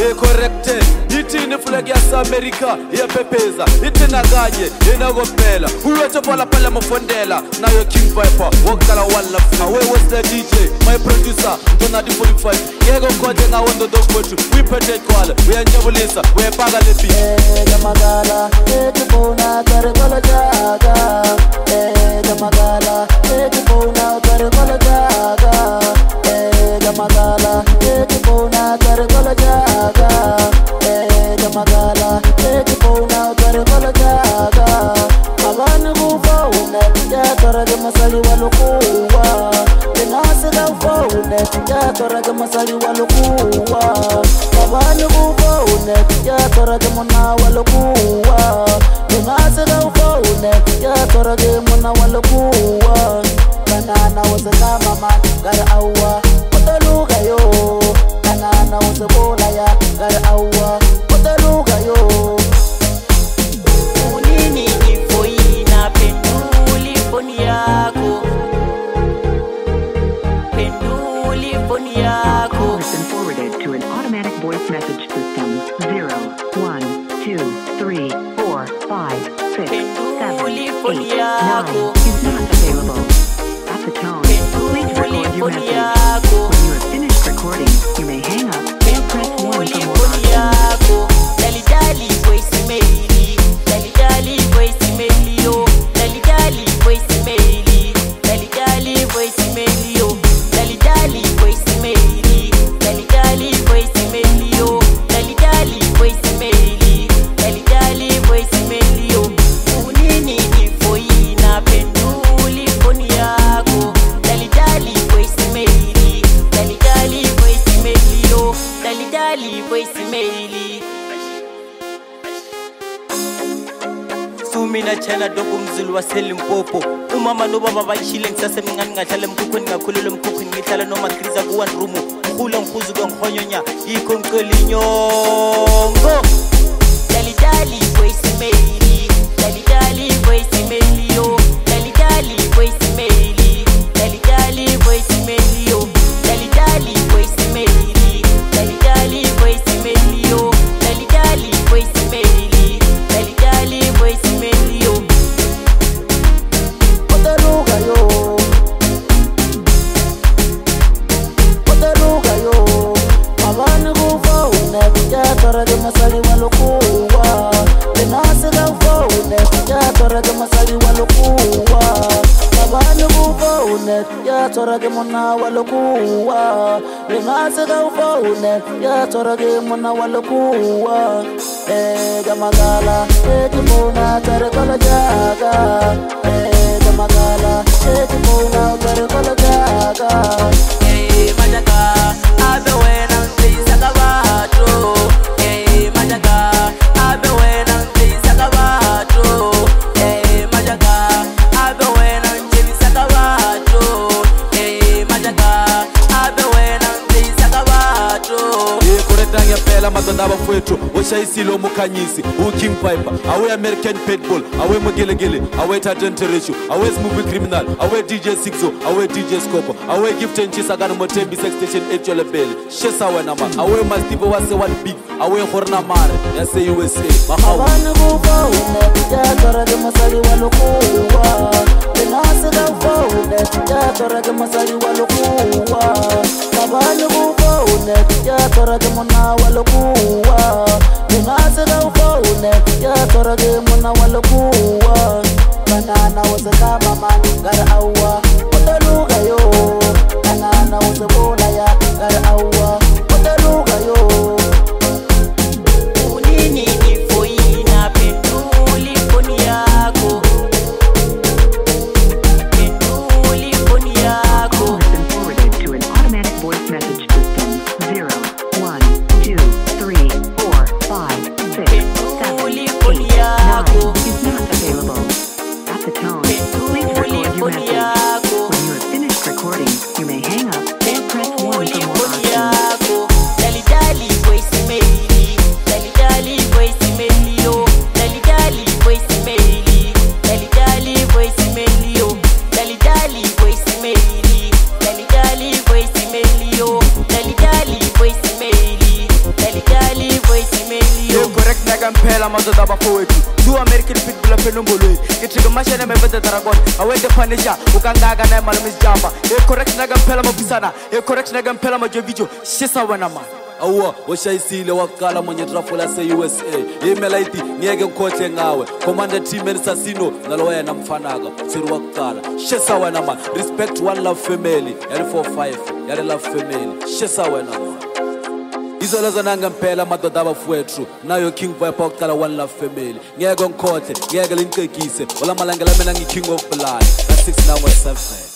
corrected. Itini flag ya America pepeza. Itina gaje inagopela. Uwete pala mafondela. Now you're King Viper. Wakala wala fina. Where was the DJ? My producer. Donadi 45. Yego kote nga wando dogbotu. We protect kwala. We anjabulisa. We paga lepi. Gamagala. Tipona karikola jaga. Gamagala. Tipona karikola jaga. Gamagala. Tipona karikola jaga. Gamagala. Tipona karikola jaga. Abana kufa une. Yatora masali walukuwa. Tenasida ufa une. Yatora masali walukuwa. Abana kufa une. Yatora mona walukuwa. Tenasida ufa une. Yatora mona walukuwa. Kanana wazana man gar awa. Potaluga yo. Kanana wazabola ya gar awa. Potaluga yo. Has been forwarded to an automatic voice message system. 0, 1, 2, 3, 4, 5, 6, 7, 8, 9 is not available. At the tone, please record your message. When you have finished recording, you may hang up or press 1 for more options. Mina chana dogo mzulu wa Selimpopo. Umama no baba bayishile ngisase mingani ngahlala emkhukhweni ngakhulula emkhukhweni ngihlala noma kriza ku one room. Ukhula ngikhuzu kwangikhonyonya yikho ngicelinyongo. Dali voice mail. Dali voice mail yo. Dali voice mail. Dali voice mail yo. Dali voice mail. Dali voice mail yo. Dali voice mail. Dali voice mail yo. Potaluga yo. Potaluga yo. Abana kufa une. Yatora masali walukuwa. Tenasida ufa une. Yatora masali walukuwa. Abana kufa une. Yatora mona walukuwa. Tenasida ufa une. Yatora mona walukuwa. Gamagala. Tipona karikola jaga. Gamagala. Tipona karikola jaga. Majaga, abe wena mtisa kabato. Majaga, abe wena mtisa kabato. Majaga, abe wena mtisa kabato. Majaga, abe wena mtisa kabato. Koretanga pela madonda bafwetu. Oshaisilo mukanyisi. King Viper. Awe American Pitbull. Awe Mugelegele. Awe Tatent Ratio. Awe Movie Criminal. Awe DJ Sixo. Awe DJ Scopo. Awe Gift and Chisagana Motembi Sex Station H.L. Bell. Shesa Wenama. Awe Mastivo Wase One Big. Awe Horna Mare. Yase USA. Mahawa. Abana kufa une. Yatora masali walukuwa. Tenasida ufa une. Yatora masali walukuwa. Abana kufa une. Yatora mona walukuwa. Tenasida ufa une. Yatora mona walukuwa. Banana wazana man gar awa. Potaluga yo. Banana wazabola ya gar awa. Potaluga yo. Unini nifoina penduli poni yako. Penduli poni yako. Has been forwarded to an automatic voice message system. 0, 1, 2, 3, 4, 5, 6, 7, 8, 9 is not available. At the tone, please record your message. ngempela madoda bafowethu du American pitbull aphenombolweni ngithi ngamashene mebede dragon awende panisha ukangaka na imali misijamba correct ngempela mabisana correct ngempela majovijo shisa wena man awuwa oshayisile waqala mwenye trafula se-USA imelaiti ngiyeke ngikhohle ngawe commander team enisasino nalo wena mfanaka siri waqala shesa wena man respect one love family yali 45 yali love family shesa wena man izoleza nangempela madoda abafowethu nayo King Viper waqala one love family ngiyeke ngikhohle ngiyeke lincekise ola malanga la mina ngi king of blood 6 now 7